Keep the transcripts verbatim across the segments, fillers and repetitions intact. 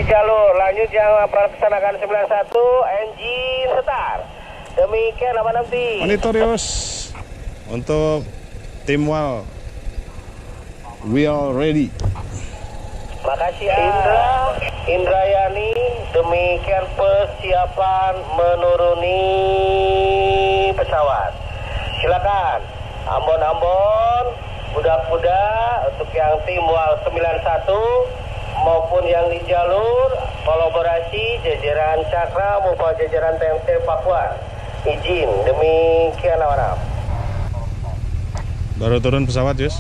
jalur. Lanjut yang melaksanakan sembilan satu, engine start. Demikian apa nanti? Monitor Yos. Untuk tim Wal, we are ready. Makasih Indra, Indrayani. Demikian persiapan menuruni pesawat. Silakan, Ambon-Ambon, budak-budak untuk yang tim Wal sembilan satu maupun yang di jalur kolaborasi jajaran Cakra maupun jajaran T M T Papua. Izin, demikian amanah. Baru turun pesawat, Yus.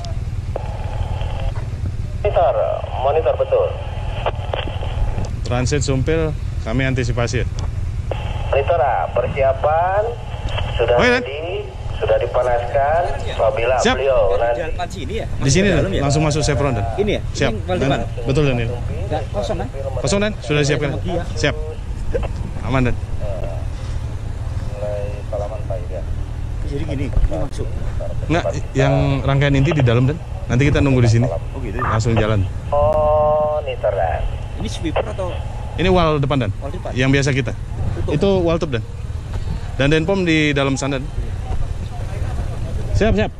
Monitor, monitor betul. Transit Sumpil, kami antisipasi. Monitor, persiapan sudah oh, iya. ready, sudah dipanaskan. Apabila Siap. beliau nanti sini ya? Di sini ya? Langsung masuk chevron dan. Ini ya? Siap. Ini Dan, betul dan ini. Enggak kosong kan? Kosong dan sudah disiapkan. Siap. Aman dan. mulai salaman Pak ya. Jadi gini, ini masuk. Nah, yang rangkaian inti di dalam dan. Nanti kita nunggu di sini. Oh gitu. Langsung jalan. Monitor dan. Ini sweeper atau Ini wal depan dan. wall depan? Yang biasa kita. Tutup. Itu wal top dan. Dan denpom di dalam sana. Dan. Siap, siap.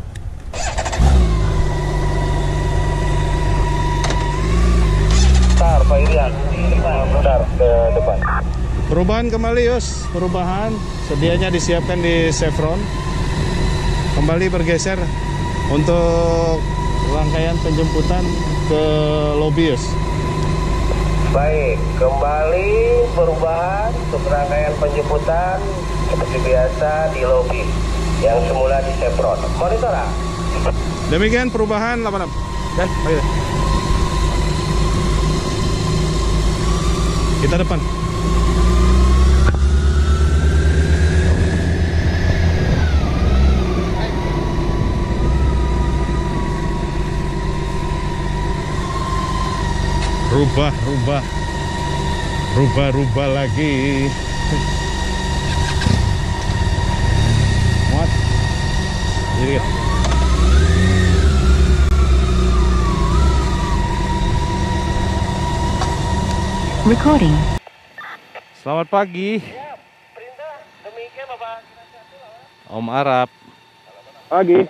Bentar, Pak Irian. Bentar, ke depan. Perubahan kembali, Yos. Perubahan. Sedianya disiapkan di chevron. Kembali bergeser untuk rangkaian penjemputan ke lobi, Yos. Baik, kembali perubahan untuk rangkaian penjemputan seperti biasa di lobi yang semula di chevron. Monitor, ah. Demikian perubahan delapan enam. Dan ayo. Kita depan. Rubah, rubah. Rubah, rubah lagi. Muat. Jadi Recording. Selamat pagi, Ya, perintah demikian Bapak. Om Arab. Pagi,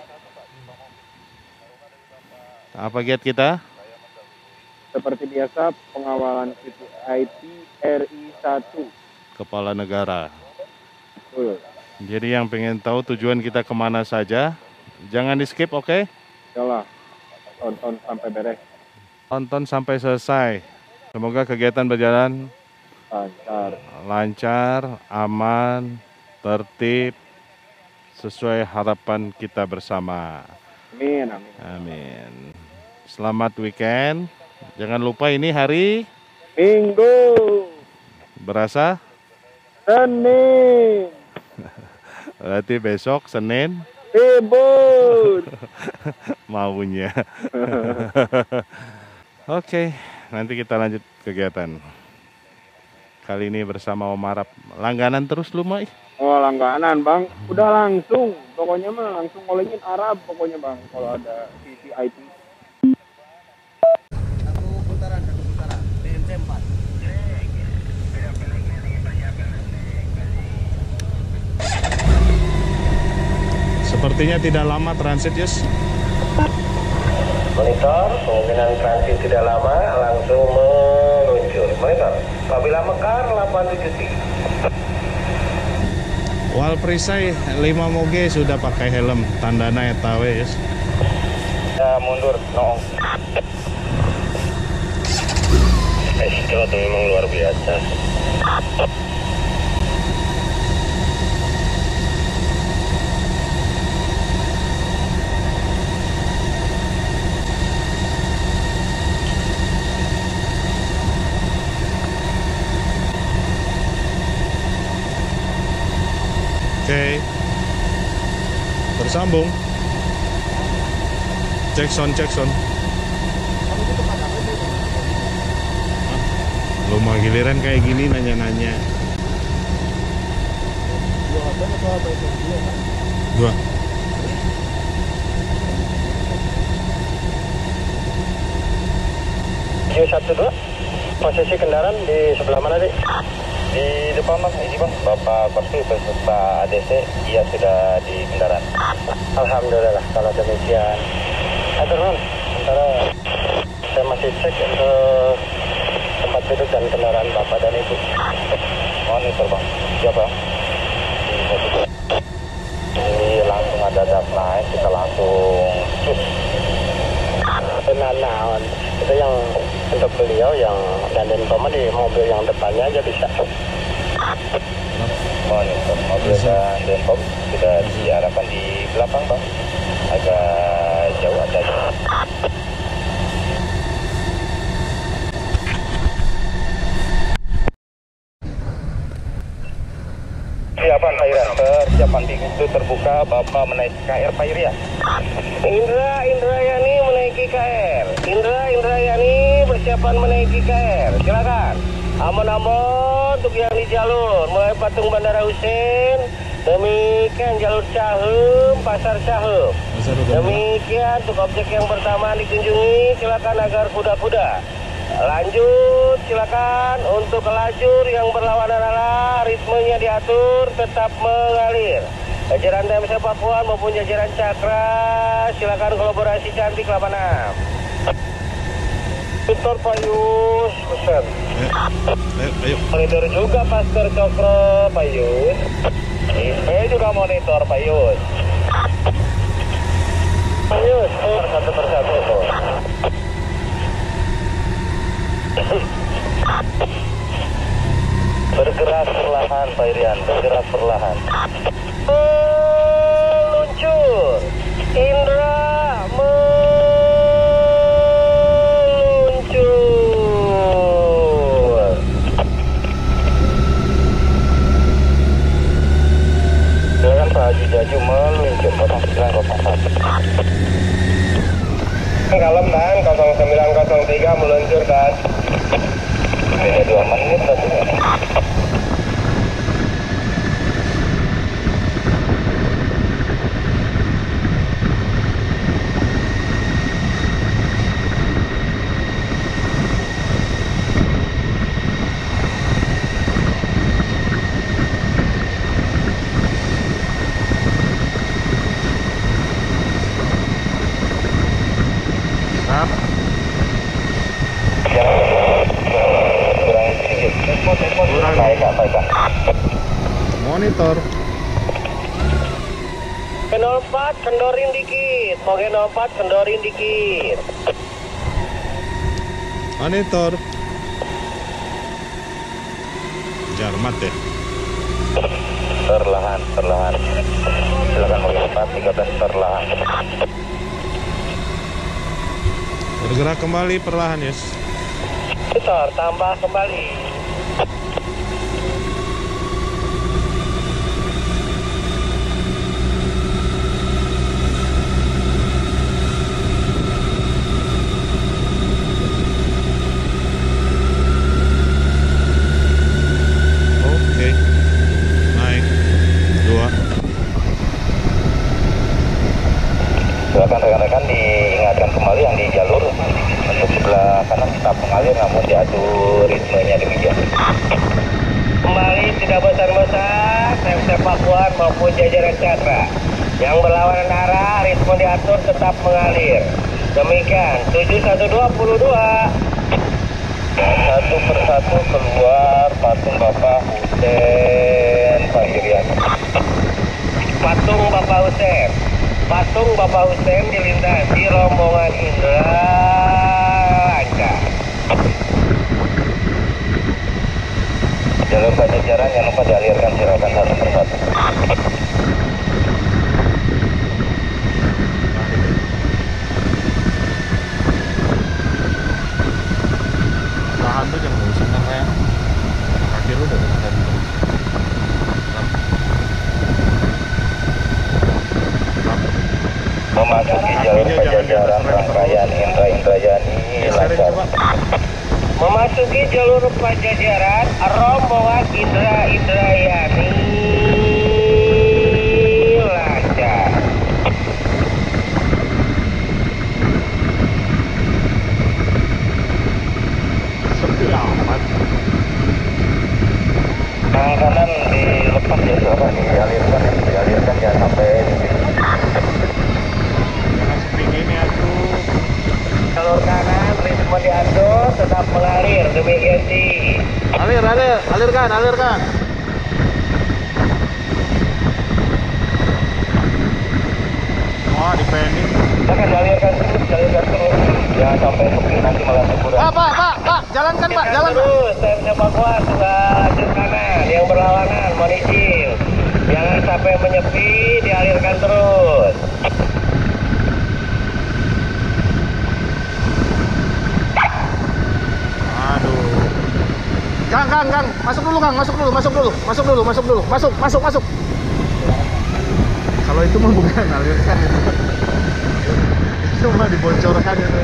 Apa giat kita? seperti biasa pengawalan V V I P R I satu. Kepala negara. Betul. Jadi yang pengen tahu tujuan kita kemana saja, jangan di skip, oke? Okay? Yalah, tonton sampai beres. Tonton sampai selesai. Semoga kegiatan berjalan Lancar. lancar, aman, tertib, sesuai harapan kita bersama. Amin, amin. Amin. Selamat weekend. Jangan lupa ini hari Minggu, berasa. Senin, Berarti besok Senin libur. maunya. Oke, nanti kita lanjut kegiatan. Kali ini bersama Om Arab. Langganan terus lu, Mai. Oh, langganan, Bang. Udah langsung. Pokoknya mah langsung ngolengin Arab pokoknya, Bang. Kalau ada V V I P. Satu putaran, satu putaran. B M C empat. Sepertinya tidak lama transit, Yus. Monitor, kemungkinan transit tidak lama, langsung meluncur. Monitor, apabila Mekar delapan tujuh tiga. Wal perisai lima moge sudah pakai helm, tandana etawe, Yus. Ya, mundur, no. Itu memang luar biasa. Oke, bersambung. Cek sound, cek sound. Lo mau giliran kayak gini nanya-nanya. Dua. Q satu dua. Posisi kendaraan di sebelah mana, Dik? Di depan, Bang. Ini, Bang. Bapak Korsi beserta A D C, ia sudah di kendaraan. Alhamdulillah, kalau demikian. Atur, Bang. Sementara saya masih cek untuk tempat duduk dan kendaraan Bapak dan Ibu. Monitor, Bang. Siapa? Ini langsung ada das naik, kita langsung sus. Nah, itu yang untuk beliau yang dan infoma di mobil yang depannya aja bisa. Monitor mobil dan infom sudah diarahkan di belakang, Bang. Agak jauh ada. Persiapan Pak Irian, persiapan pintu terbuka, Bapak menaiki K R Pak Irian. Indra, Indrayani menaiki K R. Indra, Indrayani persiapan menaiki K R. Silakan. Aman-aman untuk yang di jalur, mulai patung Bandara Husein, demikian jalur Cahem, Pasar Cahem. Demikian untuk objek yang pertama dikunjungi, silakan agar kuda-kuda. Lanjut, silakan untuk lajur yang berlawanan arah, ritmenya diatur, tetap mengalir. Jajaran D M C Pakuan maupun jajaran Cakra, silakan kolaborasi cantik delapan enam. Tutor Pak Yus, pesan. Ayo, Monitor juga Pastor Cokro, Pak Yus. Saya juga monitor Pak Yus. Pak Yus, persatu persatu tuh. Bergerak perlahan Pak Irian, bergerak perlahan. Meluncur, Indra meluncur. Silakan Pak Haji Jaju meluncur, nol sembilan nol satu. Kalem dan nol sembilan nol tiga meluncur dan beda dua menit tadi. Monitor. nol empat kendorin dikit, mau nol empat kendorin dikit. Monitor. Jarmat ya. Perlahan, perlahan. Silakan nol empat tiga belas perlahan. Bergerak kembali perlahan, Yes. Putar, tambah kembali. Oke. Naik. Dua. Silakan rekan-rekan diingatkan kembali yang di jalur untuk sebelah kanan tetap mengalir namun diatur ritmenya demikian. Kembali tidak bosan-bosan, M C Pakuan maupun jajaran Cakra yang berlawanan arah, ritme diatur tetap mengalir. Demikian tujuh satu dua puluh dua. Satu persatu keluar patung Bapak Husein Pak Irian. Patung Bapak Husein. Patung Bapak Husein dilintasi rombongan Indra lancar. Jalur Pajajaran jangan lupa dialirkan silakan satu persatu. Lahan tuh jangan usah ngerem. Kaki lu udah dekat. Memasuki jalur Pajajaran rangkaian Indra Indrayani lancar. Memasuki jalur Pajajaran rombongan Indra Indrayani lancar. Sepiau. ritme diatur, tetap mengalir, demikian sih. Alir, alir, alirkan, alirkan. Wah, dipending. Silakan dialirkan terus, dialirkan terus. Jangan sampai sepi nanti malah teguran. Pak, pak, pak, pak, jalankan pak, jalan pak. Terus, saya evakuasi sudah lanjut kanan. Yang berlawanan, mohon izin. Jangan sampai menyepi, dialirkan terus. Aduh. Kang, kang, kang, masuk dulu kang, masuk dulu, masuk dulu, masuk dulu, masuk dulu, masuk, masuk, masuk. Kalau itu mah bukan alirkan itu. Itu mah dibocorkan itu.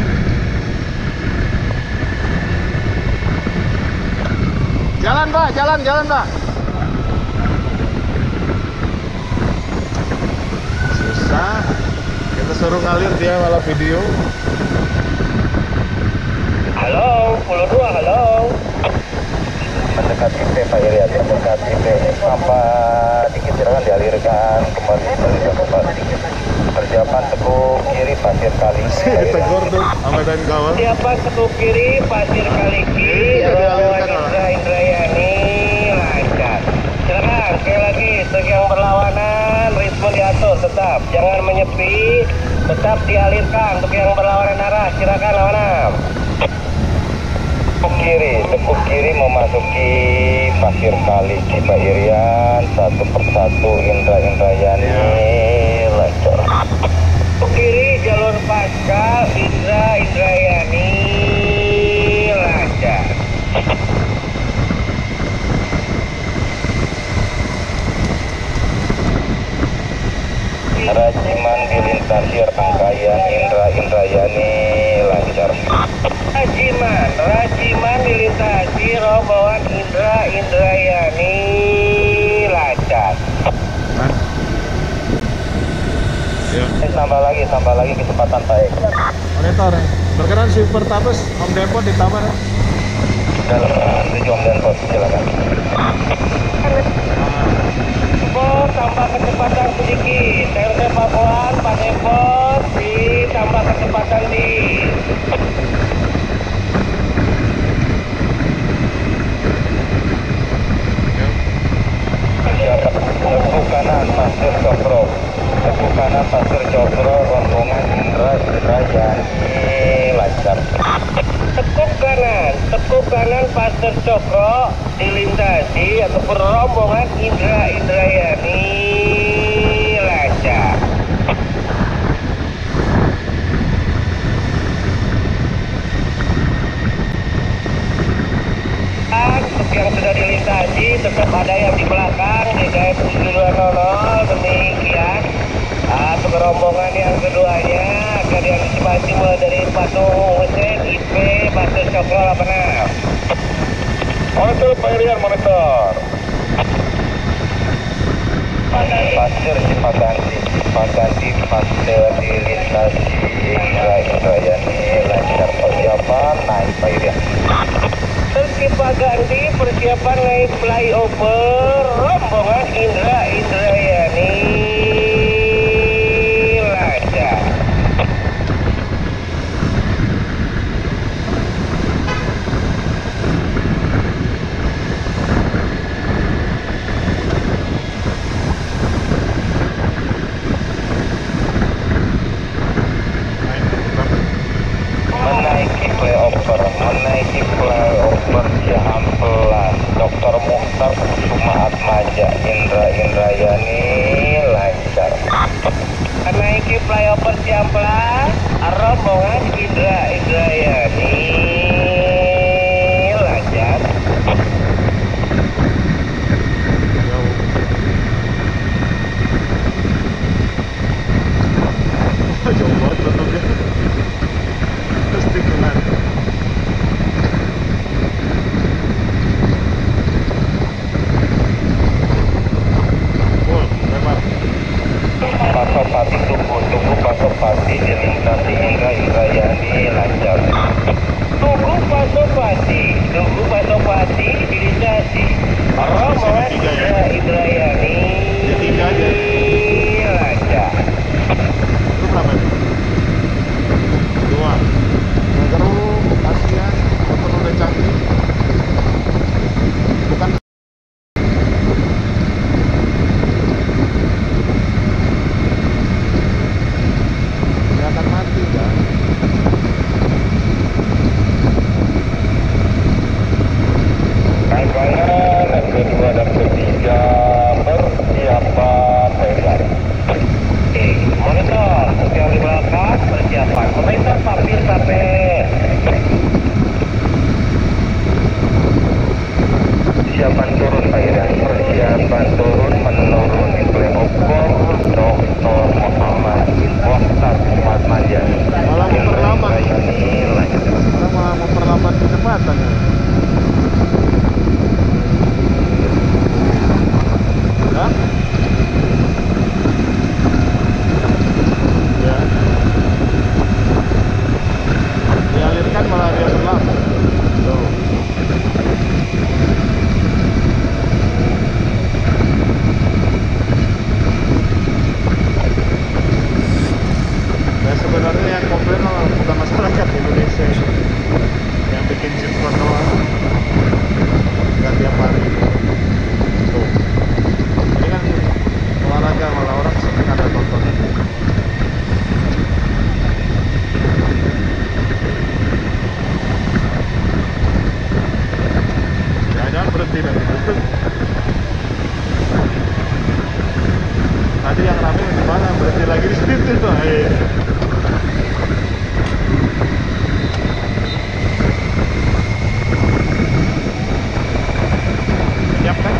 Jalan pak, jalan, jalan pak. Susah. Kita suruh ngalir dia malah video. Halo, sepuluh dua, halo. Mendekati T, Pak Irian, ya, mendekati T. Sampah dikit silakan dialirkan kembali dialirkan kembali dikit. Persiapan tekuk kiri pasir kali. Ditegur tuh sama dan kawan. Persiapan tekuk kiri pasir kali kiri. Iya, dialirkan, Pak. Indra Indrayani lancar. Silakan sekali lagi untuk yang berlawanan ritme diatur tetap, jangan menyepi, tetap dialirkan untuk yang berlawanan arah. Silakan lawanan. Tekuk kiri, tekuk kiri memasuki pasir kali Cipa Irian, satu persatu Indra Indrayani lancar. Tekuk kiri jalur Pascal Indra Indrayani lancar. Rajiman dilintasi rangkaian Indra Indrayani lancar. Rajiman, Rajiman dilintasi rombongan Indra Indrayani lancar. Ya. Eh, tambah lagi, tambah lagi kecepatan baik. Monitor ya. Berkenan Super Tapes Om Depot ditambah ya. Dalam tujuh Om dan Pos, silakan. Pos tambah kecepatan sedikit. T L C Pakuan, Pak Depot ditambah kecepatan di. Tekuk kanan Pasir Cokro, tekuk kanan Pasir Cokro, rombongan Indra Indrayani lancar. Tekuk kanan, tekuk kanan Pasir Cokro dilintasi ataupun rombongan Indra Indrayani lancar. Untuk yang sudah dilintasi tetap ada yang di belakang di G M tujuh dua nol demikian. Ah, untuk rombongan yang keduanya akan diantisipasi mulai dari Patung Hussein I P Pasir Cokro delapan enam. Monitor Pak Irian, monitor. Pasir Cipaganti, Cipaganti Pasir dilintasi Indra Indrayani lancar. Persiapan naik Pak Irian. Cipaganti persiapan naik flyover rombongan Indra Indrayani lancar. Menaiki flyover, menaiki flyover Cihampelas, Doktor Mukhtar Kusuma Atmaja, Indra Indrayani lancar. Menaiki flyover Cihampelas, rombongan Indra Indrayani lancar. Jauh banget bentuknya. Pasti kena. Oh, lebar. Pasopati tunggu, tunggu Pasopati dilintasi Indra Indrayani lancar. Tunggu Pasopati, tunggu Pasopati dilintasi rombongan Indra Indrayani lancar. Itu berapa? Dua. Terus lagi di situ tuh. Ayo. Siap kan?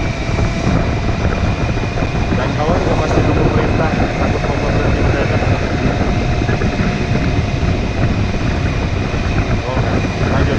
Dan kawan juga pasti nunggu perintah, takut mau berhenti mendadak. Oke, lanjut.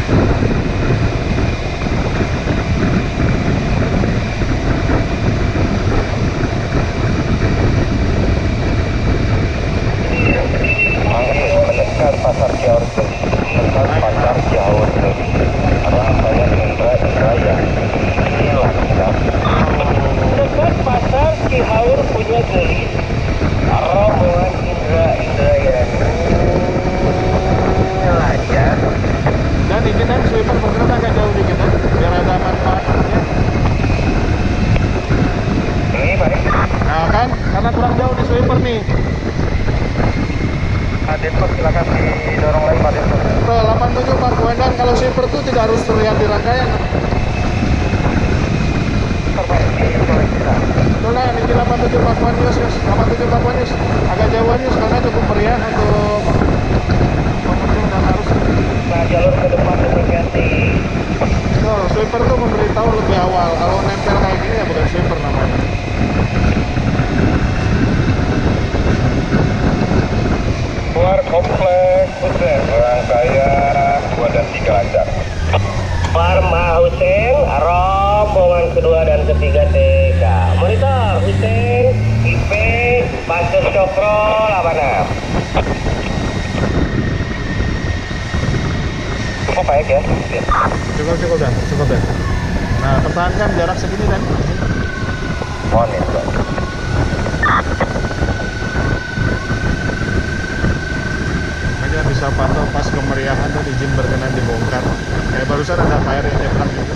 Menekan pasar Jawa menekan pasar Jawa rangkaian Indra Indraya ini lancar. Dekat pasar Cihaur punya gelis rombongan Indra Indraya ini lancar. Dan ini kan sweeper bergerak agak jauh dikit kan, biar ada manfaatnya. Ini baik. Nah kan, karena kurang jauh di sweeper nih. Pak Denpok silakan didorong lagi Pak Denpok. Tuh, delapan tujuh Pak Komandan, kalau sweeper tuh tidak harus terlihat di rangkaian. Betul lah, ini delapan tujuh Pak Komandan, delapan tujuh Pak Komandan. Agak jauhan Yus, karena cukup meriah untuk pengunjung dan arus. Nah, jalur ke depan diganti. Tuh, sweeper tuh memberitahu lebih awal. Kalau nempel kayak gini ya bukan sweeper namanya. Keluar kompleks Hussein, rangkaian dua dan tiga lancar. Parma Hussein, rombongan kedua dan ketiga T K. Monitor Hussein, I P, Pastor Cokro, delapan enam. Cukup baik ya? Cukup, cukup dan, cukup dan. Nah, pertahankan jarak segini dan. Monitor. Makanya bisa pantau pas kemeriahan tuh izin berkenan dibongkar. Kayak barusan ada K R yang nyebrang gitu.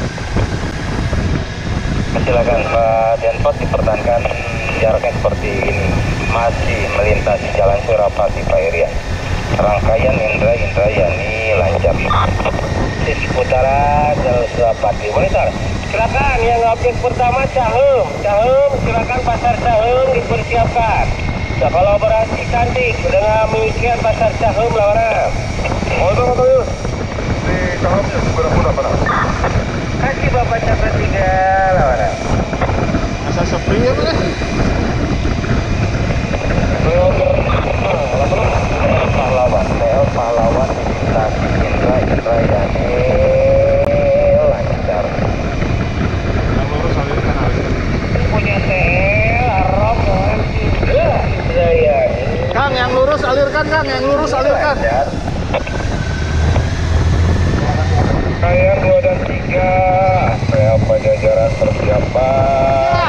Silakan Pak Denpot dipertahankan jaraknya seperti ini. Masih melintasi Jalan Surapati Pak Irian. Rangkaian Indra Indrayani lancar. Sisi utara Jalan Surapati. Monitor. Silakan yang objek pertama Cahem. Cahem, silakan pasar Cahem dipersiapkan. Nah, kolaborasi cantik dengan mengisian pasar Cahem lawanan. Monitor atau Yus? Di Cahem Yus, mudah-mudah Pak. Kasih Bapak Cakra tiga lawanan. Masa sepi ya boleh? Pahlawan, Nel Pahlawan, Stasi Indra Indrayani lancar. Yang lurus alirkan alirkan. Punya T L, rombongan Indra Indrayani. Kang, yang lurus alirkan Kang, yang lurus alirkan. Rangkaian dua dan tiga, apa jajaran persiapan?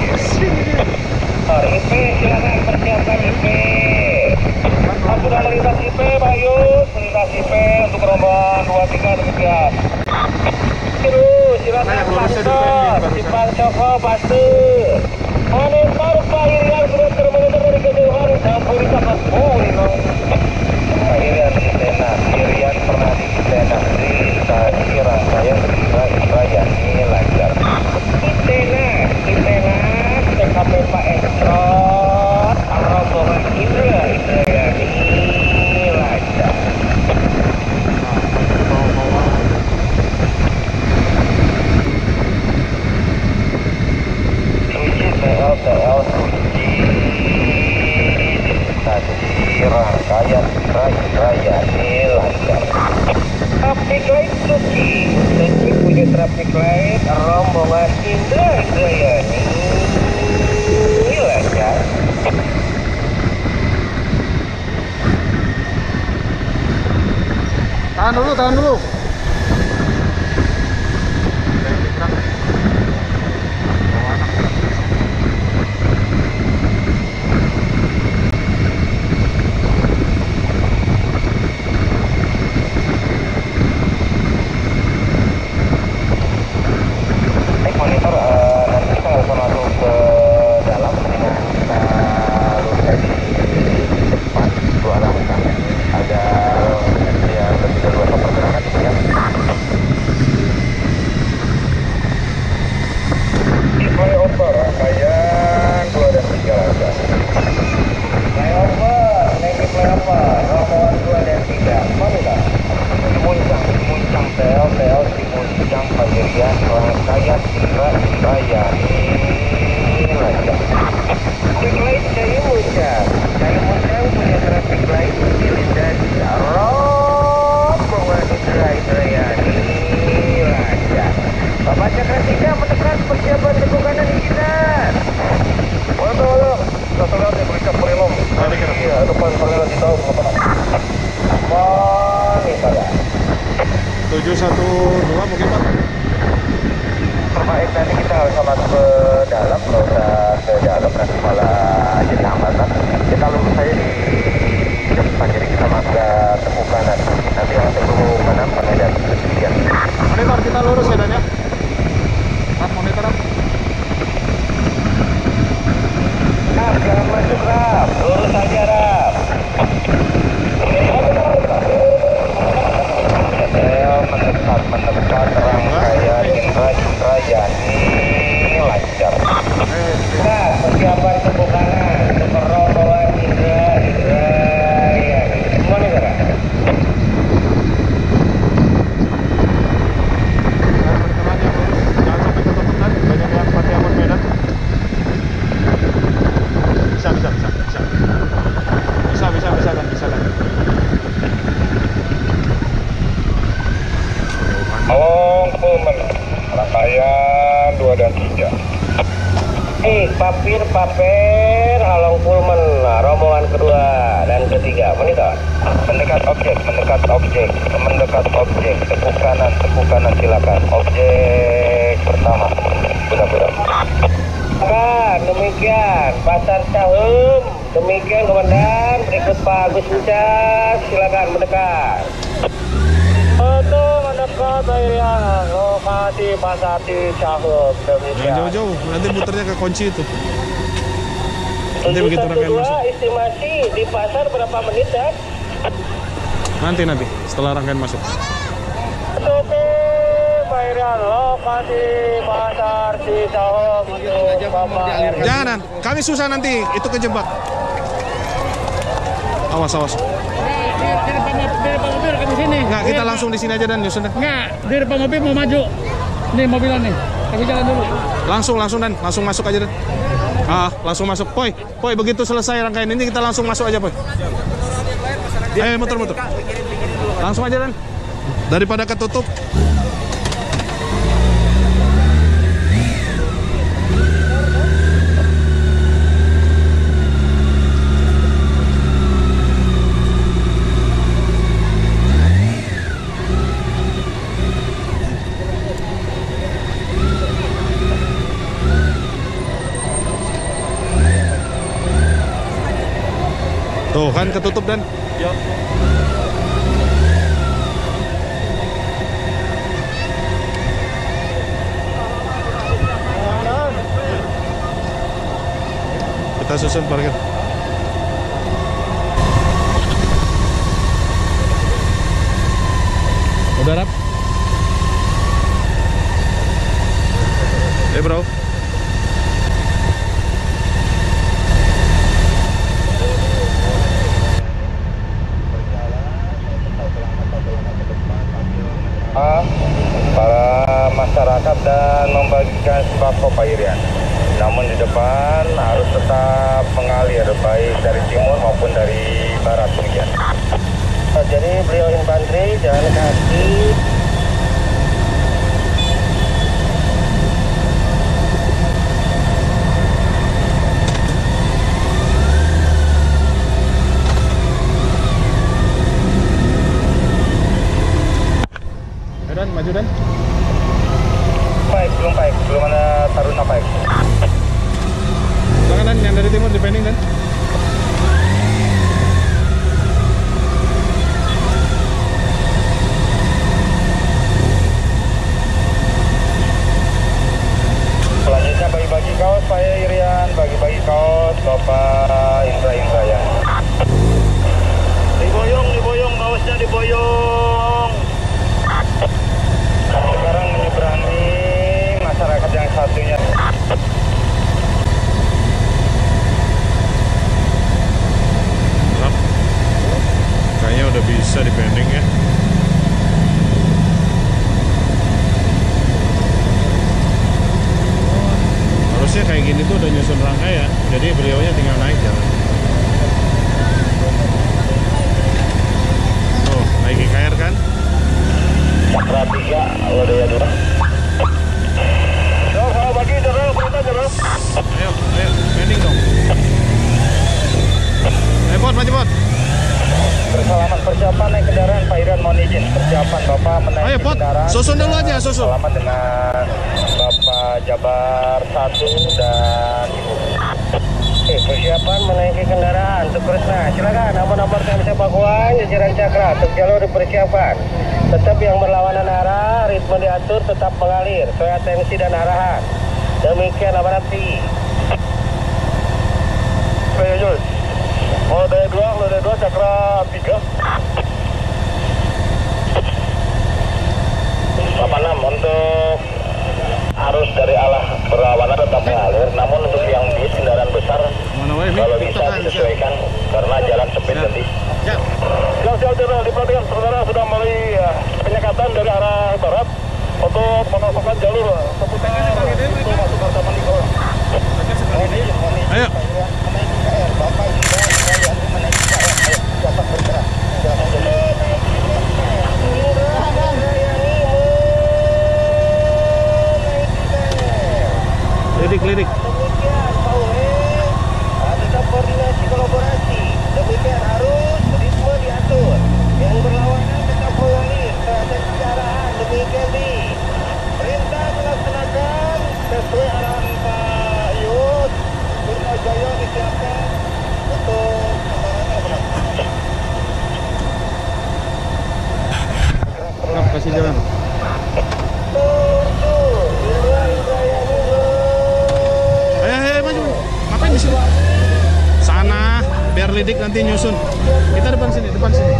I P, silakan persiapkan I P. Sudah melintas I P, Pak Yus, melintas I P untuk rombongan dua tiga demikian. Terus, silakan Pastor, simpan Coko, Pastor. Monitor Pak Irian sudah termonitor dari kejauhan, campur campur boleh dong. Pak Irian di Tena, Irian pernah di Tena, di rangkaian Indra Indrayani lancar. Di Tena, di Tena, T K P Pak Ekstrot, rombongan Indra Indrayani lancar. Suci T L T L Suci di rangkaian Indra Indrayani lancar. Traffic light Suci, Suci punya traffic light, rombongan Indra Indrayani lancar. Tahan dulu, tahan dulu. Baik monitor, uh, nanti kita nggak usah masuk ke dalam, kita luruskan di depan dua arah ada yang lebih dari dua pergerakan itu ya. tujuh satu dua mungkin Pak. Terbaik nanti kita nggak usah masuk ke dalam, nggak usah ke dalam nanti malah jadi hambatan. Kita lurus saja di depan, jadi kita masuk ke tepuk kanan. Nanti yang tepuk kanan pengejar kesekian. Monitor kita lurus ya Dan ya. Rap monitor Rap. Rap, jangan masuk Rap, lurus saja Rap. Mendekat, mendekat rangkaian Indra Citra Yani lancar. Nah, persiapan tepuk kanan, kerobohan Indra, Indra Yani. Semua nih Kak. Pertengahannya lurus, jangan sampai ketutup kan. Banyak yang pakai abon medan. Bisa, bisa, bisa, bisa. Bisa, bisa, bisa Dan, bisa Dan. Halong Pullman, rangkaian dua dan tiga. Eh, papir, paper, Halong Pullman, nah, rombongan kedua dan ketiga. Monitor. Mendekat objek, mendekat objek, mendekat objek. Tepuk kanan, tepuk kanan silakan. Objek pertama. Benar-benar. Kan, demikian. Pasar Cahum. Demikian Komandan. Berikut Pak Agus Ucas. Silakan mendekat. Untuk mendekat Irian, lokasi Pasar Cahum. Demikian. Jangan jauh-jauh, nanti muternya ke kunci itu. Nanti begitu rangkaian masuk. Estimasi di pasar berapa menit ya? Nanti nanti setelah rangkaian masuk. Untuk Irian, lokasi Pasar Cahum. Jangan, kami susah nanti itu kejebak. Awas awas. Di depan mobil kami sini. Enggak, kita langsung di sini aja Dan, Yusun. Enggak, di depan mobil mau maju. Nih mobilan nih. Kami jalan dulu. Langsung langsung Dan, langsung masuk aja Dan. Ah, langsung masuk. Poi, Poi begitu selesai rangkaian ini kita langsung masuk aja, Poi. Eh, muter-muter. Langsung aja Dan. Daripada ketutup. Tuh kan ketutup Dan. Yuk. Kita susun parkir. Udah Rap? Eh bro. Para masyarakat dan membagikan sembako Pak Irian. Namun di depan harus tetap mengalir baik dari timur maupun dari barat demikian. Jadi beliau infanteri jalan kaki. Dan maju Dan. Baik, belum baik, belum ada taruna baik. Silakan Dan, yang dari timur dipending Dan. Selanjutnya bagi-bagi kaos Pak Irian, bagi-bagi kaos Bapak Indra Indra ya. Diboyong, diboyong, kaosnya diboyong. Sekarang menyeberangi masyarakat yang satunya. Kayaknya udah bisa dipending ya. Harusnya kayak gini tuh udah nyusun rangkai ya. Jadi beliaunya tinggal naik jalan. Tuh, naik G K R kan? Cakra tiga, udah ya dua. Jauh, kalau bagi jalan, perintah jalan. Ayo, ayo, pending dong. Ayo Bot, maju Bot. Bersalaman persiapan naik kendaraan, Pak Iran mohon izin. Persiapan Bapak menaiki Ayo Pot, kendaraan. susun dulu aja, susun. Selamat dengan Bapak Jabar satu dan Ibu. Oke, persiapan menaiki kendaraan untuk Kresna. Silakan nomor-nomor T M C Pakuan, jajaran Cakra, untuk jalur dipersiapkan. Tetap yang berlawanan arah, ritme diatur, tetap mengalir sesuai atensi dan arahan. Demikian amanat P. Oke, Yus. Oh, dari dua, dari dua Cakra tiga. Bapak enam untuk arus dari arah berlawanan tetap mengalir, namun untuk yang bis kendaraan besar Mana wae nih? kalau bisa disesuaikan karena jalan sempit nanti. Siap, siap, Jenderal. Diperhatikan saudara sudah mulai ya, penyekatan dari arah barat untuk memasukkan jalur seputar itu masuk ke Taman Nikola. Ayo. Bapak juga yang menaiki K R, ayo dapat bergerak. Lidik, lidik. Demikian, Pak Uhe, tetap koordinasi kolaborasi. Demikian harus ritme diatur. Yang berlawanan tetap mengalir terhadap arahan. Demikian di perintah melaksanakan sesuai arahan Pak Yus. Purna Jaya disiapkan untuk kendaraan Rap, kasih jalan. Tur, tur, Indra, Indra, ya, Ayo, ayo, maju. Ngapain di sini? Sana, biar lidik nanti nyusun. Kita depan sini, depan sini.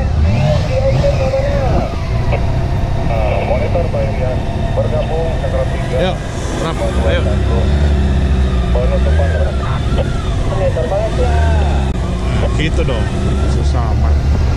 monitor Pak Irian bergabung Cakra tiga. Ayo, rap, ayo. Penutupan monitor banget lah. Gitu dong, susah amat.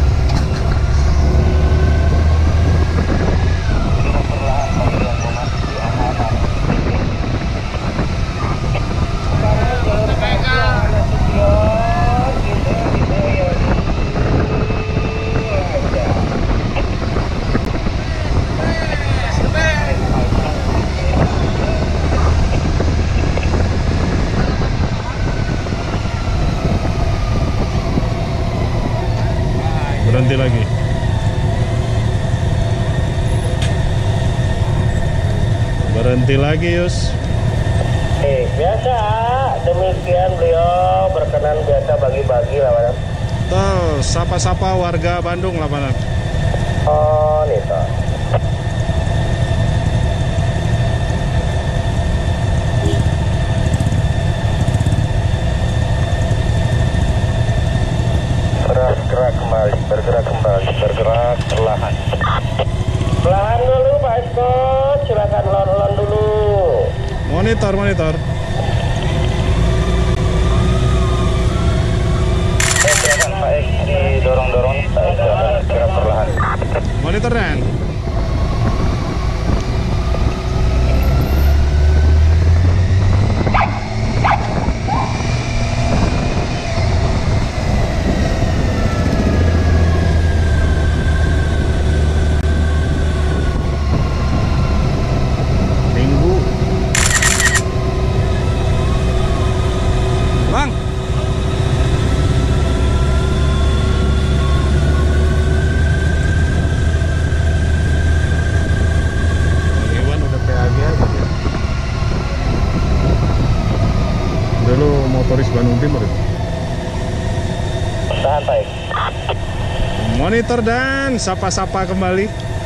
Berhenti lagi. Berhenti lagi, Yus. Eh, biasa. Demikian beliau berkenan biasa bagi-bagi lah, Pak. Tuh, sapa-sapa warga Bandung lah, Pak. Oh, nih toh. Bergerak kembali, bergerak kembali, bergerak perlahan. Perlahan dulu, Pak Scott. Silakan lon-lon dulu. Monitor, monitor. Eh, silakan Pak X didorong-dorong, Pak X silakan bergerak perlahan. Monitor, Dan. Motoris Bandung Timur. Tahan, Pak X. Monitor dan sapa-sapa kembali.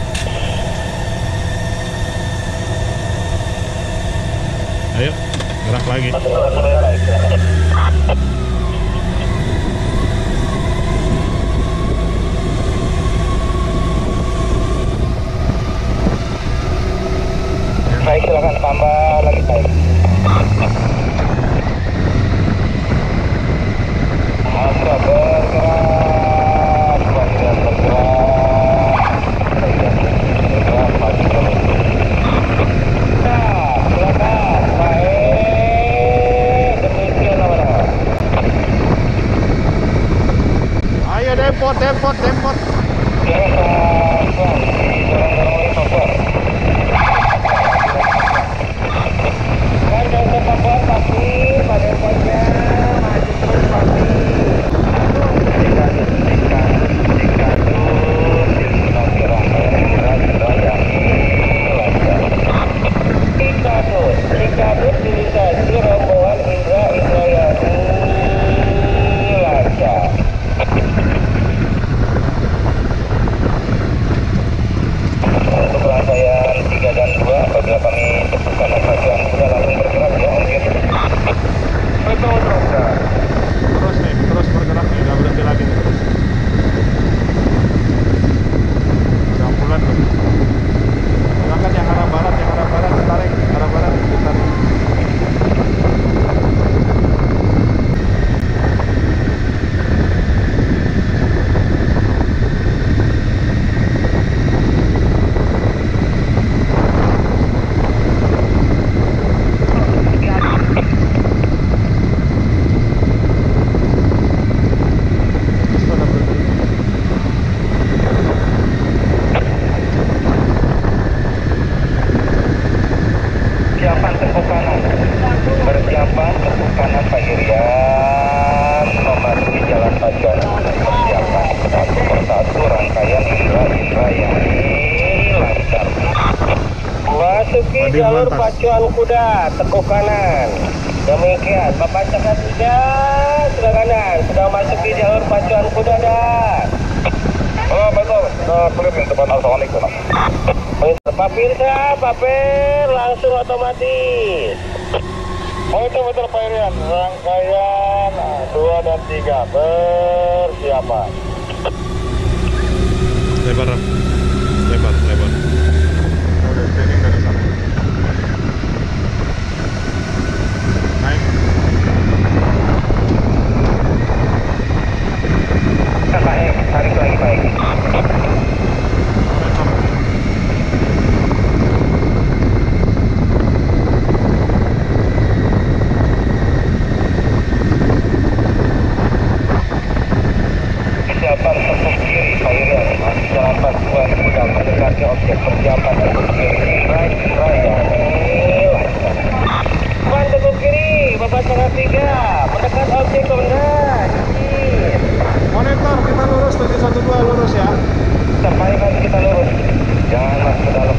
Ayo, gerak lagi. Baik, silakan tambah lagi, baik. Masa bergerak, bagian bergerak, bagian bergerak, maju terus. Nah, silakan, baik. Demikian nama-nama. Ayo depot, depot, depot. Silakan, Bang. Dorong-dorong oleh sopir. Dan untuk membuat pasir pada pokoknya maju terus pasir. Dikadut, dikadut, dikadut. lebih jalur melantas. pacuan kuda, tekuk kanan. Demikian, Bapak cakap tiga, sudah kanan, sudah masuk di jalur pacuan kuda dah. Oh betul, uh, clear yang depan Alphaonic sana. Pak Pirsa, Pak Per, langsung otomatis. Monitor betul Pak Irian, rangkaian dua dan tiga persiapan. Lebar, lebar, lebar. Udah training dari sana. Naik. Baik, tarik lagi baik. Persiapan tekuk kiri, Pak Irian. Masih jalan pacuan kuda mendekati objek persiapan tekuk kiri. Right, right. Depan tekuk kiri, Bapak setengah tiga, mendekat objek komandan. Monitor kita lurus tujuh satu dua lurus ya. Sampai kan kita lurus. Jangan masuk ke dalam.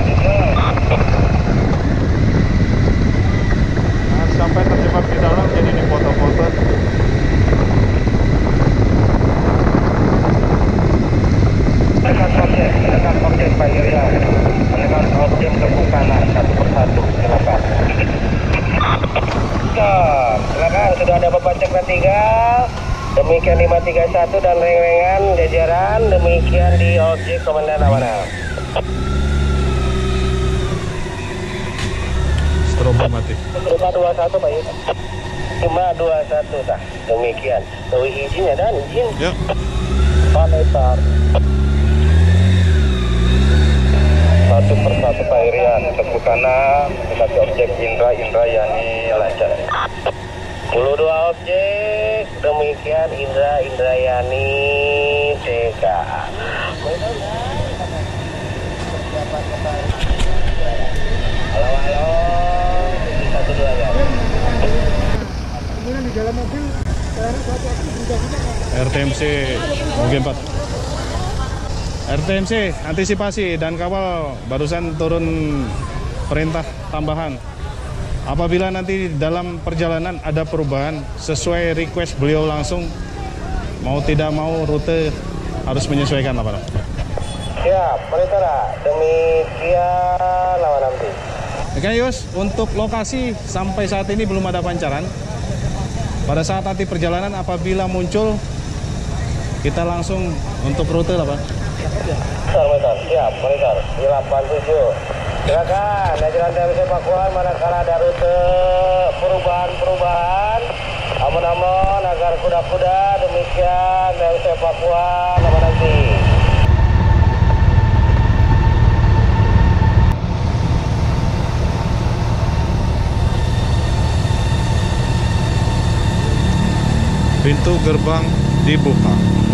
Nah, sampai terjebak di dalam jadi ini foto-foto. Menekan objek, menekan objek Pak Irian. Menekan objek tekuk kanan satu persatu. Silakan. Stop. Silakan, sudah ada Bapak Cakra tiga. Demikian lima tiga satu dan reng-rengan jajaran. Demikian di objek komandan amanah. Strobo mati. lima dua satu Pak Irian. lima dua satu dah. Demikian. Tahu izinnya dan izin. Ya. Monitor. Satu persatu Pak Irian, tekuk kanan, mendekati objek Indra, Indra Yani lancar. sepuluh dua objek, demikian Indra, Indra Yani T K. Halo, halo, tujuh satu dua ya. Kemudian di dalam mobil, saya satu aku berubah R T M C G empat. R T M C antisipasi dan kawal barusan turun perintah tambahan. Apabila nanti dalam perjalanan ada perubahan sesuai request beliau langsung, mau tidak mau rute harus menyesuaikan apa? Siap, monitor. Demikian lawan nanti. Oke Yus, untuk lokasi sampai saat ini belum ada pancaran. Pada saat nanti perjalanan apabila muncul, kita langsung untuk rute lah Pak. Monitor, siap, monitor. delapan tujuh. Silakan, jajaran T M C Pakuan manakala ada rute perubahan-perubahan. Amun-amun agar kuda-kuda demikian T M C Pakuan apa nanti. Pintu gerbang dibuka.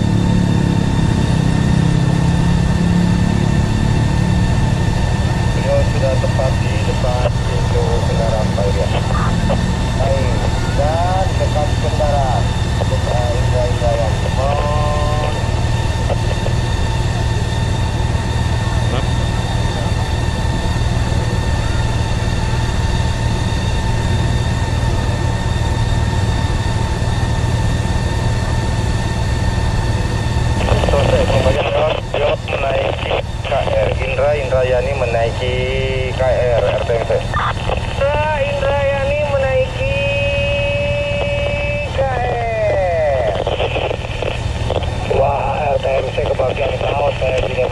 Beliau sudah tepat di depan pintu kendaraan Pak Irian. Baik, dan dekat kendaraan. Putra Indra-Indra yang teman. Selesai pembagian lewat, beliau menaiki K R. Indra Indrayani menaiki K R R T M C. Indra Indrayani menaiki K R. Wah, R T M C kebagian pesawat saya juga.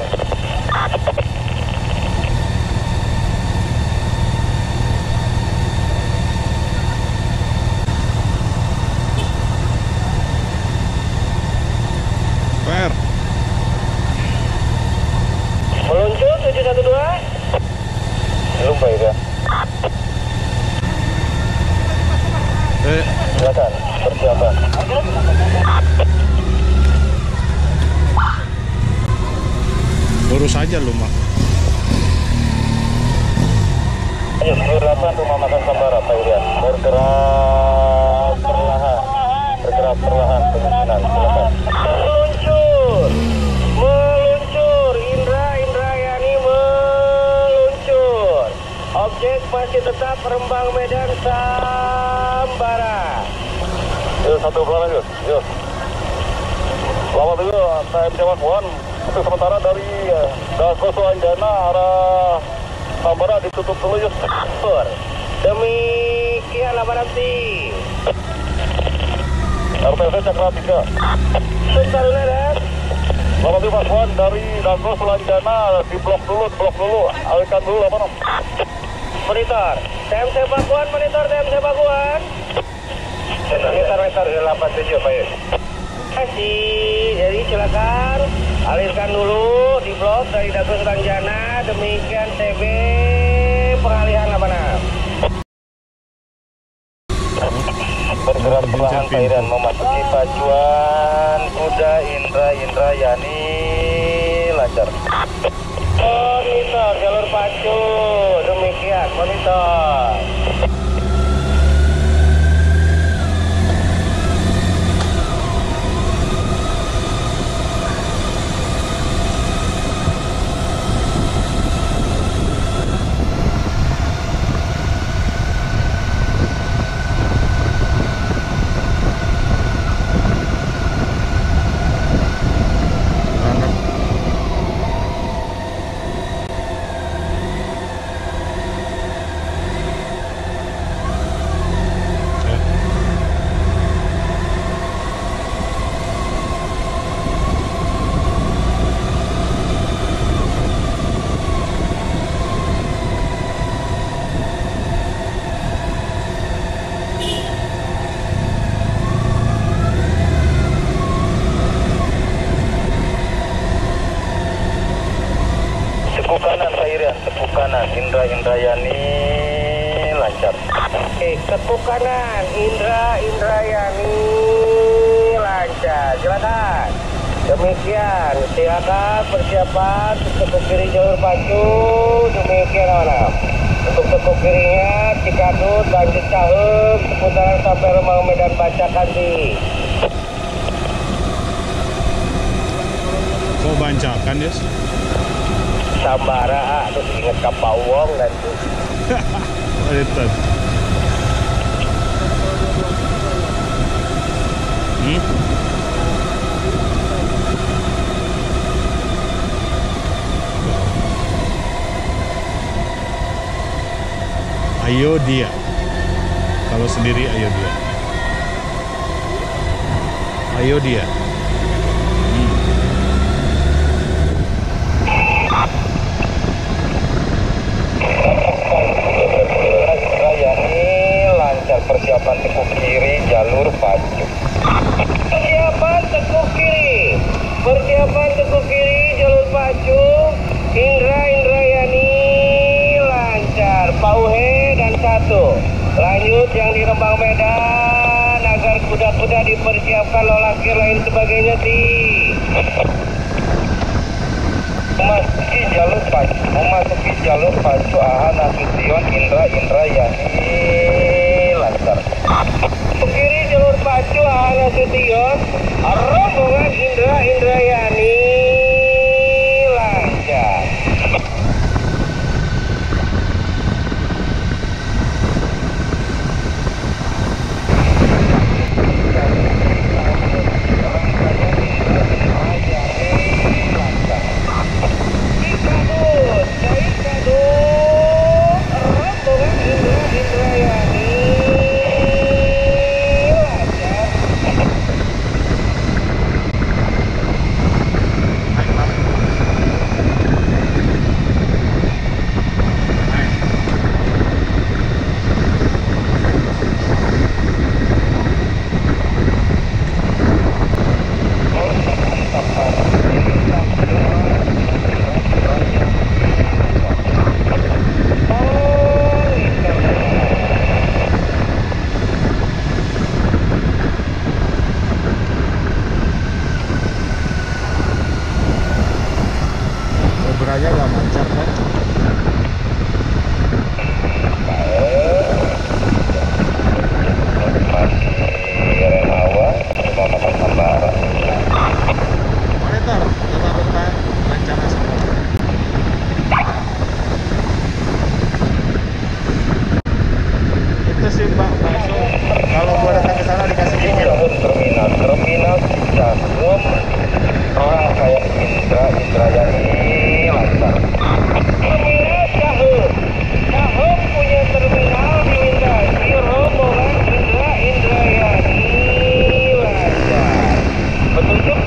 Per. Meluncur tujuh satu dua. Belum Pak Irian. Eh, Silakan, persiapan. lurus aja lu mah. Ayo, delapan rumah makan Sambara Pak Irian. Bergerak perlahan. Bergerak perlahan kemungkinan. Silakan. Meluncur. Meluncur. Indra Indrayani meluncur. Objek masih satu pelan yuk. Yuk. Selamat dulu, T M C Pakuan. Untuk sementara dari uh, Dago Suanjana arah Tambora ditutup dulu yuk. Demikian apa nanti? R T C Cakra tiga. Sekarang dan selamat dulu Pakuan dari Dago Suanjana di blok dulu, blok dulu. Alihkan dulu apa nom? Monitor. T M C Pakuan, monitor T M C Pakuan. Monitor delapan tujuh Pak Yus. Kasih, jadi silakan alirkan dulu di blok dari Dago Suanjana. Demikian T B pengalihan apa enam. Bergerak perlahan Thailand memasuki pacuan kuda Indra Indrayani lancar. Monitor jalur pacu, demikian monitor. Tepuk kanan Sairian, tepuk kanan Indra Indrayani lancar. Oke, tepuk kanan Indra Indrayani lancar. Silakan. Demikian, silakan persiapan untuk tepuk kiri jalur pacu. Demikian anak. Untuk tepuk kirinya Cikadut, lanjut Cahem, seputaran sampai Remang Medan Bancakan di. Kok Bancakan ya? Sambara, terus ingat Kapawong dan tuh. Itu. Hmm? Ayo dia. Kalau sendiri ayo dia. Ayo dia. Persiapan tekuk kiri jalur pacu. Persiapan tekuk kiri. Persiapan tekuk kiri jalur pacu. Indra Indrayani lancar. Pauhe dan satu. Lanjut yang di Rembang Medan agar kuda-kuda dipersiapkan lolakir lain sebagainya di. Memasuki jalur pacu. Memasuki jalur pacu Aha Nasution Indra Indrayani lancar. Kiri jalur pacu Ahana Sution, rombongan Indra Indrayani lancar. Cikadut, Cikadut, rombongan Indra Indrayani.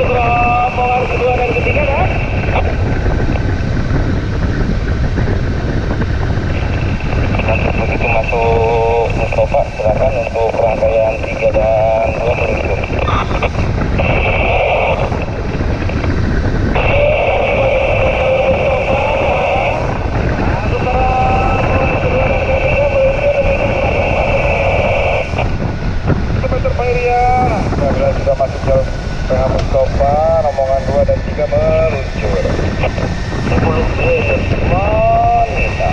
untuk rombongan kedua dan ketiga dah. Begitu masuk Mustafa, silakan untuk rangkaian tiga dan dua meluncur. Apabila sudah masuk ke tengah Mustafa, rombongan dua dan tiga meluncur. Sepuluh menit wanita.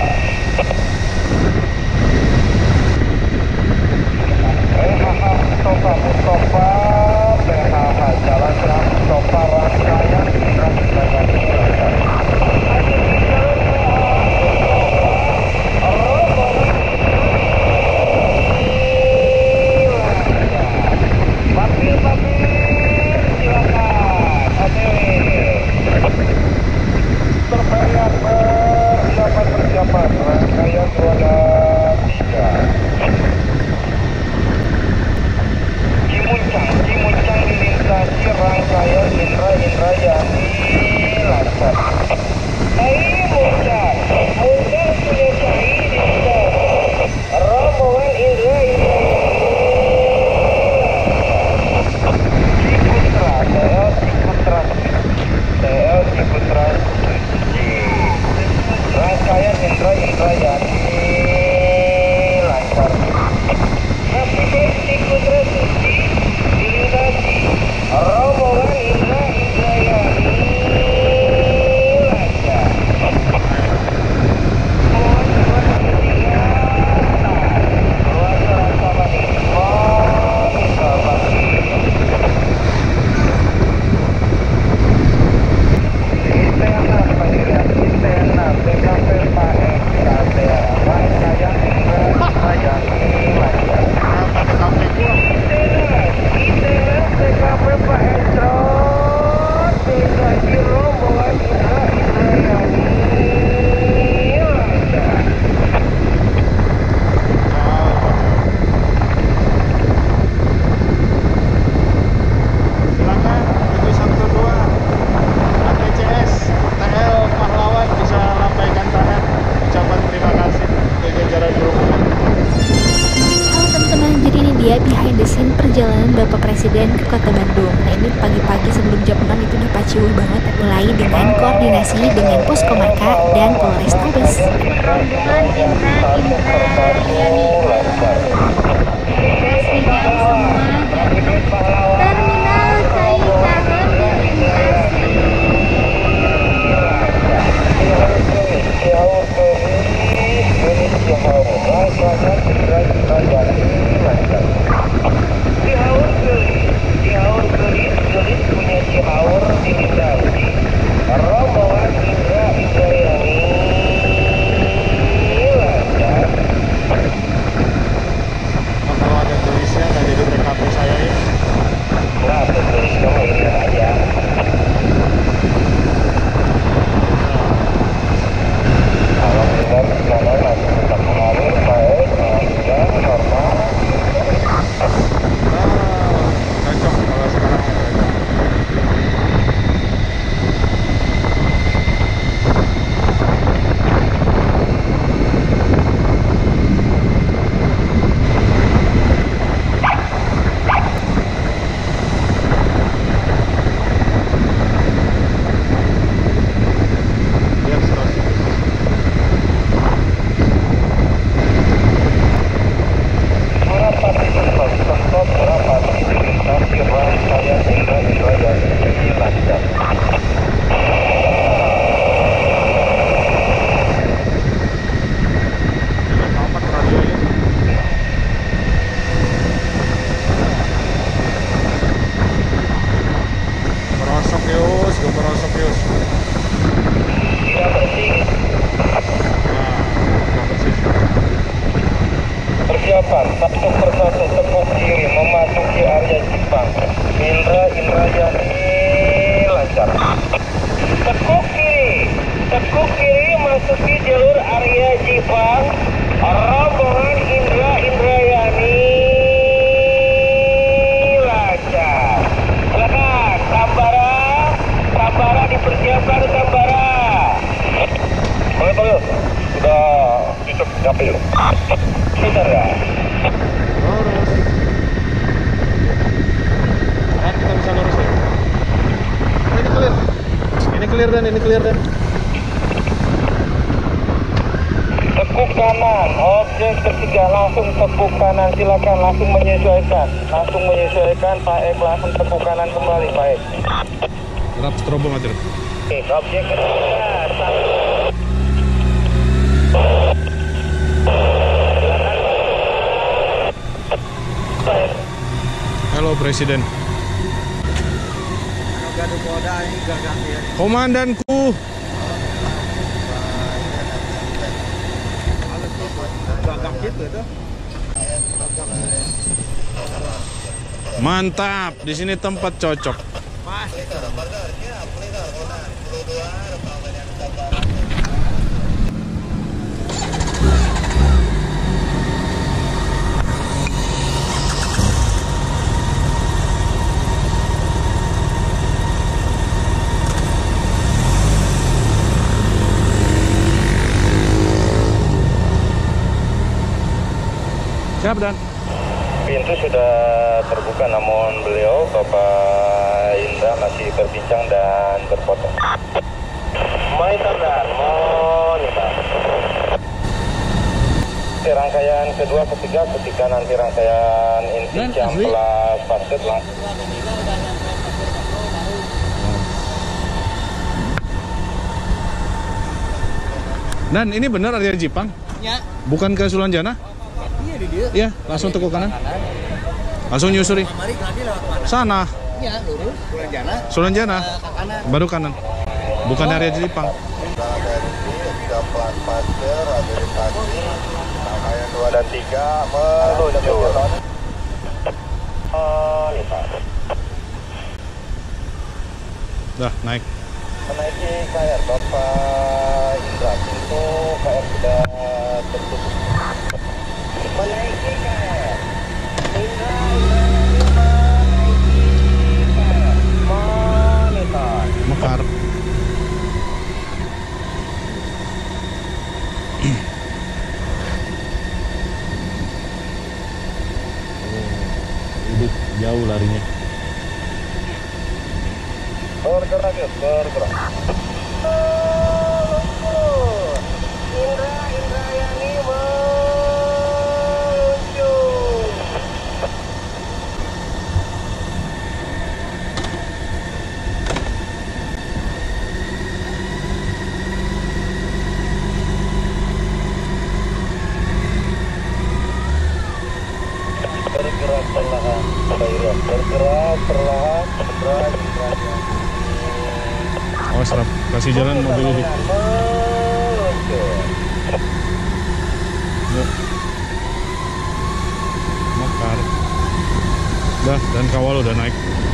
P H H Mustafa, Mustafa, P H H Jalan Serang Mustafa, rangkaian rangkaian silakan. Papil, papil, silakan. Oke. Terbayar persiapan persiapan rangkaian dua dan tiga. Cimuncang, Cimuncang dilintasi rangkaian Indra Indrayani lancar. Hai Muncang, Muncang sudah cari dilintasi rombongan Indra Indrayani. Ciputra, T L Ciputra, T L Ciputra Suci. Rangkaian Indra Indrayani lancar. Tapi baik Ciputra Suci dilintasi rombongan Indra Indrayani lancar. Mohon dua dan ketiga, luar sama nih. Oh, misal pasti. Interna, Panirian, interna, T K P Pak X K T rangkaian Indra Indrayani lancar. Interna, interna, T K P Pak X dilintasi rombongan Indra Indrayani lancar. Silakan tujuh satu dua A T C S T L Pahlawan bisa lambaikan tangan, ucapan terima kasih ke jajaran gerombolan. Halo teman-teman, jadi ini dia behind the scene perjalanan Bapak Presiden ke Kota Bandung. Nah ini pagi-pagi sebelum jam enam itu udah paciuh banget, mulai dengan koordinasi dengan Poskomarka dan Polrestabes. Rombongan Indra Indrayani Kasih jam semua terminal Caicahem dilintasi. Jauh ke unit Cihaur, rangkaian Indra Indrayani lancar. Cihaur Gelis, Cihaur Gelis, Gelis punya Cihaur dilintasi rombongan Indra Indrayani lancar. Oh, kalau ada tulisnya nggak jadi T K P saya ya. Nah, tulis kamu ini aja. Kalau tidak jalan lagi tetap mengalir baik, dan normal. Ah, cocok kalau sekarang cocok. Lihat stasiun. Surapati tempat tempat Surapati dilintasi rangkaian Indra Indrayani lancar. Apa radionya? Merosok yus, gue merosok yus. Tidak bersih. Nah, nggak bersih. Persiapan satu persatu tekuk kiri memasuki area Jepang. Indra Indrayani lancar. Tekuk kiri, tekuk kiri masuki jalur area Jepang. Rombongan Indra Indrayani lancar. Silakan, gambaran. clear Dan, ini clear Dan. Tekuk kanan, objek ketiga langsung tekuk kanan, silakan langsung menyesuaikan, langsung menyesuaikan, Pak Ek langsung tekuk kanan kembali, Pak Ek. Rap strobo ngajar. Oke, objek ketiga, satu. Halo Presiden. Gaduh Polda ini gagal ya. Komandanku. Gagal gitu tuh. Mantap, di sini tempat cocok. Siap Dan. Pintu sudah terbuka, namun beliau Bapak Indra masih berbincang dan berfoto. Monitor dan monitor. Rangkaian kedua, ketiga, ketika nanti rangkaian inti Dan, jam asli. kelas pasir langsung. Dan ini benar area Jipang? Ya. Bukan ke Sulanjana? Iya di dia. Iya, langsung tekuk kanan. Langsung nyusuri. Mari lagi lewat mana? Sana, Iya, lurus Bulan Jana Sulanjana. ke kanan. Baru kanan. Bukan area Jipang. Tiga kelas pasir, habilitasi, rangkaian dua dan tiga meluncur. Monitor. Dah, naik. Menaiki K R Bapak Indra, pintu K R sudah tertutup. Menaiki K R Indra, Indra, menaiki K R. Monitor. Mekar. Hidup jauh larinya. Bergerak ya, bergerak. Meluncur. Indra, Indrayani meluncur. Bergerak perlahan, Bayra. Bergerak perlahan, bergerak Indrayani. Oh, serap. Kasih jalan mobil itu. Meluncur. Yuk. Mekar. Dah, dan kawal udah naik.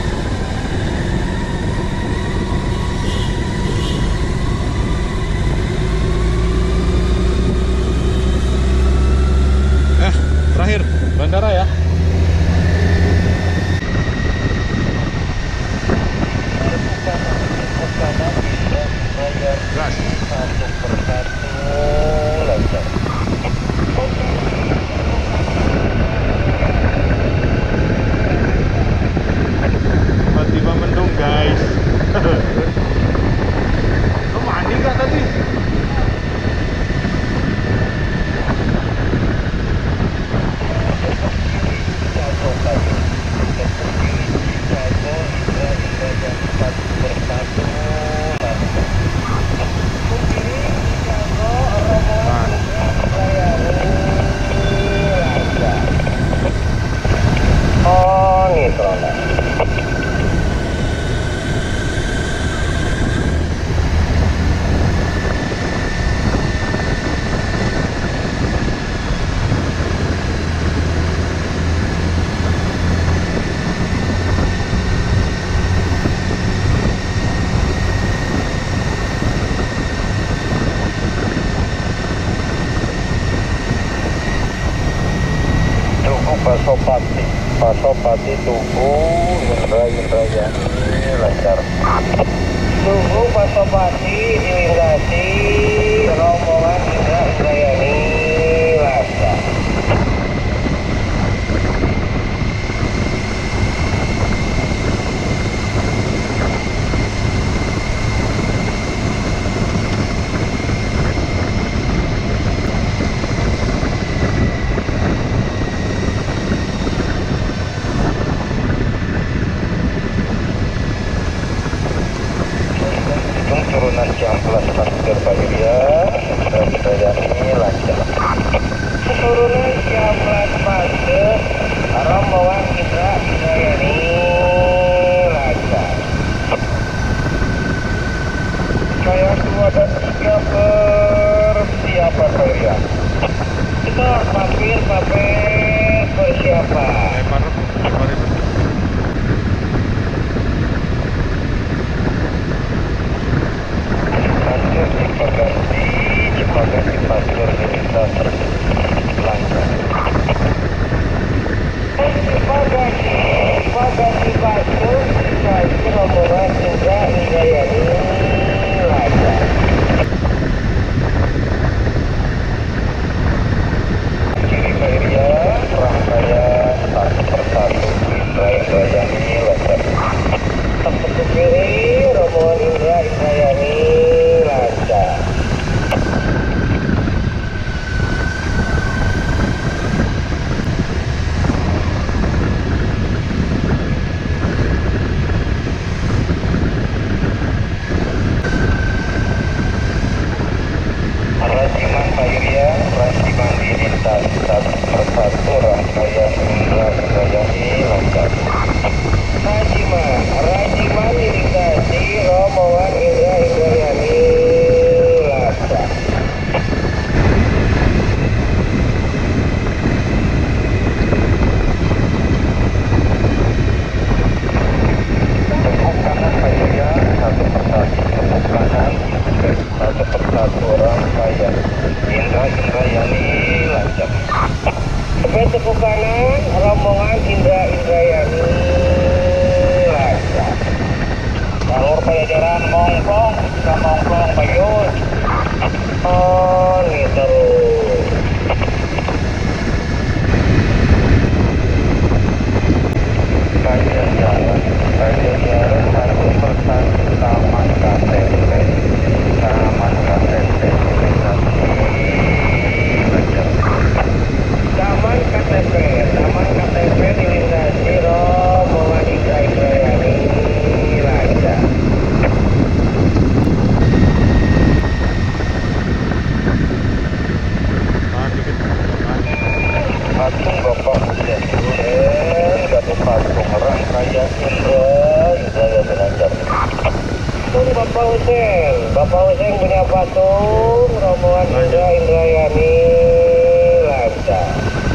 Eh, terakhir bandara ya. Gas. Satu persatu lancar. Tiba-tiba mendung guys. Lo mandi gak tadi? Oh, nitron. Pasopati, Pasopati Tugu, Indra Indrayani lancar. Tugu Pasopati dilintasi rombongan Indra Indrayani lancar. pasir Pairia, Indrayani lancar. Turunan Jamlat Pasir, rombongan Indra Indrayani lancar. Saya dua dan tiga persiapan Pairia. Kita papir papir persiapan. Lempar, lempar itu. Pasir Cipagati, Cipagati pasir lintas lancar. Cipagati, Cipagati pasir, pasir rombongan Indra Indrayani lancar. Kiri Pairia, rangkaian satu persatu Indra Indrayani lancar. Satu kiri, rombongan Indra Indrayani lancar. Rajiman Pairia, Rajiman dilintas satu persatu rangkaian Indra Indrayani lancar. Rajiman, Rajiman dilintasi rombongan Indra Indrayani lancar. Tepuk kanan Pairia, satu persatu tepuk kanan, satu persatu rangkaian Indra Indrayani lancar. Sampai tepuk kanan, rombongan Indra Indrayani lancar. Jalur Pajajaran Mongklong, ke Mongklong Bayun. Oh, ini terus. Pajajaran, Pajajaran satu persatu taman K T P, taman K T P melintasi lancar. Taman K T P, taman K T P dilintasi rombongan Indra Indrayani lancar. Tahan dikit. Tahan. Patung Bapak Hussein Duren, Gatot Patung rangkaian Indra Indrayani lancar. Patung Bapak Hussein, Bapak Hussein punya patung rombongan Indra Indrayani lancar.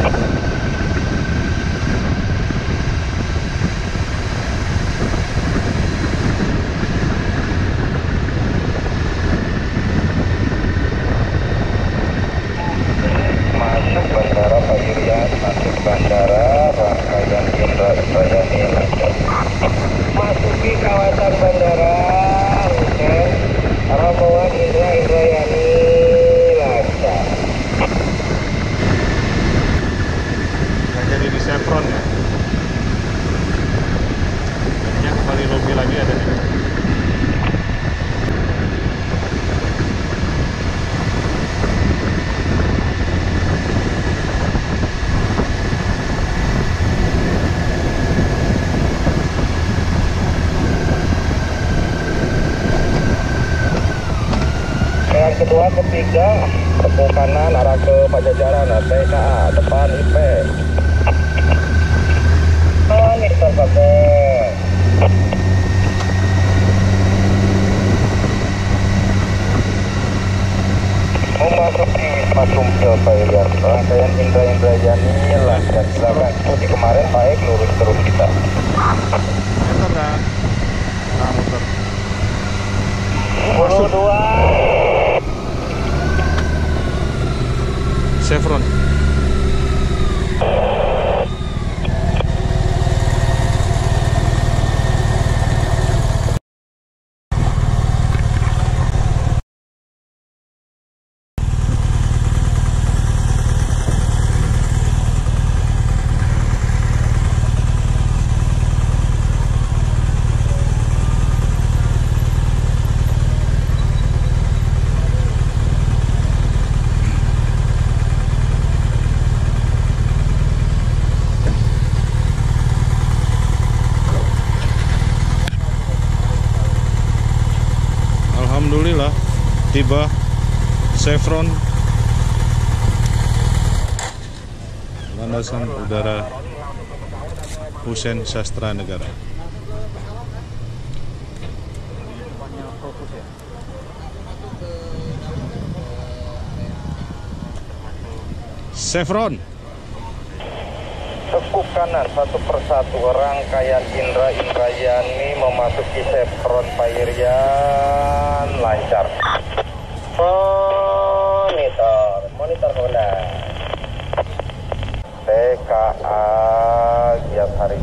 Masuk Bandara Pairia, masuk Bandara rangkaian Indra Indrayani lancar. Masuki kawasan Bandara Hussein, rombongan Indra Indrayani lancar. Nggak jadi di Chevron ya. Jadinya kembali lobby lagi ada nih. Yang kedua, ketiga, tepuk kanan arah ke Pajajaran, T K A, depan I P. Oh, mister Pakai. Memasuki Wisma Sumpil Pairia, rangkaian Indra Indrayani lancar. Silakan, seperti kemarin baik lurus terus kita. Muter dah. Nah, muter. sepuluh dua. Chevron. Alhamdulillah tiba Chevron landasan udara Hussein Sastra Negara. Chevron. Tekuk kanan satu persatu rangkaian Indra Indrayani memasuki Chevron Pairian lancar. Monitor, monitor Honda. T K A Giat hari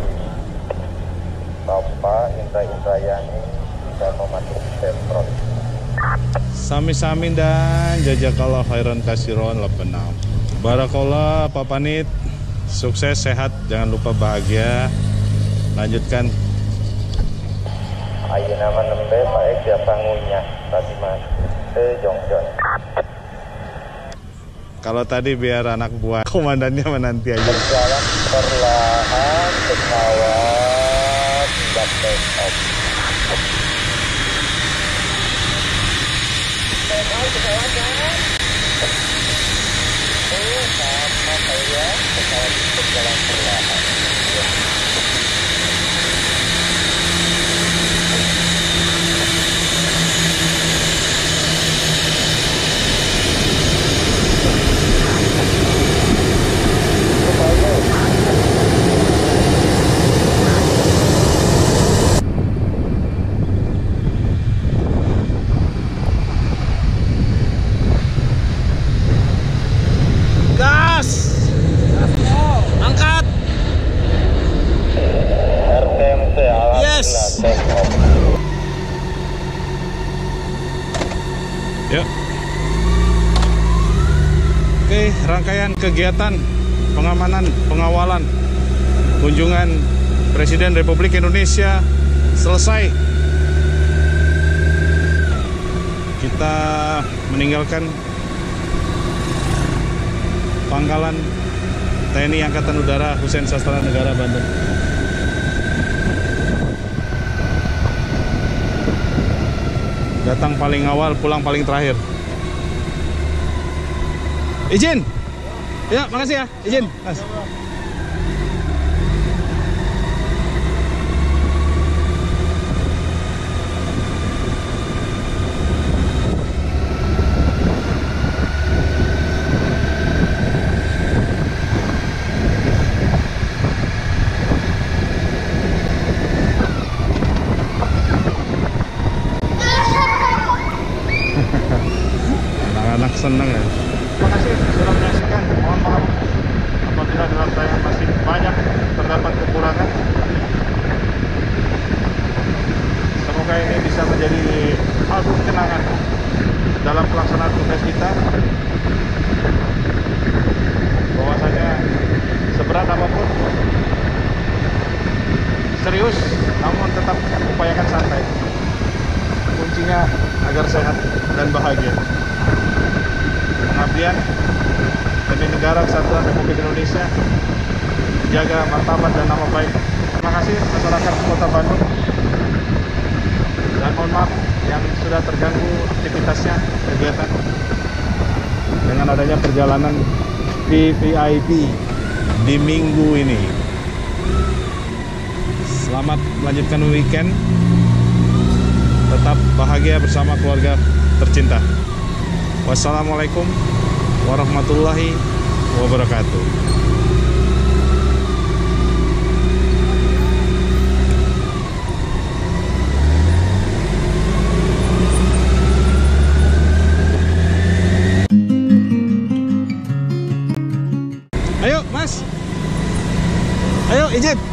Bapak Indra Indrayani sudah memasuki Chevron. Sami-sami dan jazakallah khairan kasiron delapan enam. Barakallah Pak Panit, sukses, sehat, jangan lupa bahagia. Lanjutkan. Ayeuna mah nembe Pak Ek biasa ngunyah tadi mas teu jongjon. Kalau tadi biar anak buah komandannya menanti aja. Berjalan perlahan pesawat tidak take off. Oh, sama saya pesawat berjalan perlahan. Gas! Angkat! R T M C alhamdulillah Yes. take off. Yuk. Oke, rangkaian kegiatan pengamanan, pengawalan kunjungan Presiden Republik Indonesia selesai. Kita meninggalkan Pangkalan T N I Angkatan Udara Hussein Sastra Negara Bandung. Datang paling awal, pulang paling terakhir. Izin. Ya, makasih ya. Izin, Mas. Anak-anak senang ya. Terima kasih sudah menyaksikan. Mohon maaf apabila dalam tayangan masih banyak terdapat kekurangan. Semoga ini bisa menjadi album kenangan dalam pelaksanaan tugas kita. Bahwasanya seberat apapun, serius, namun tetap upayakan santai. Kuncinya agar sehat dan bahagia. Pengabdian demi negara kesatuan Republik Indonesia, jaga martabat dan nama baik. Terima kasih masyarakat Kota Bandung, dan mohon maaf yang sudah terganggu aktivitasnya, kegiatan dengan adanya perjalanan V V I P di minggu ini. Selamat melanjutkan weekend, tetap bahagia bersama keluarga tercinta. Wassalamualaikum warahmatullahi wabarakatuh. Ayo, Mas. Ayo, izin.